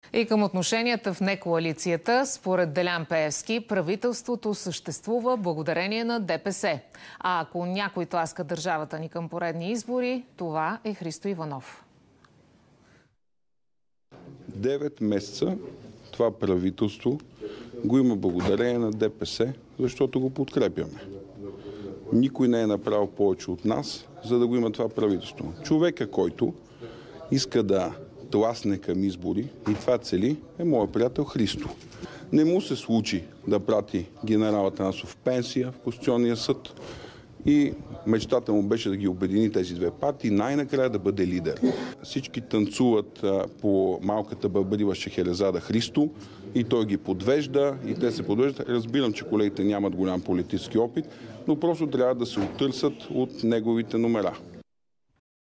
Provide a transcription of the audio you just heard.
И към отношенията в некоалицията, според Делян Пеевски, правителството съществува благодарение на ДПС. А ако някой тласка държавата ни към поредни избори, това е Христо Иванов. 9 месеца това правителство го има благодарение на ДПС, защото го подкрепяме. Никой не е направил повече от нас, за да го има това правителство. Човека, който иска да тласне към избори и това цели, е моят приятел Христо. Не му се случи да прати генерал Атанасов в пенсия в Конституционния съд и мечтата му беше да ги обедини тези две партии, най-накрая да бъде лидер. Всички танцуват по малката бърбарива Шехерезада Христо и той ги подвежда и те се подвеждат. Разбирам, че колегите нямат голям политически опит, но просто трябва да се оттърсят от неговите номера.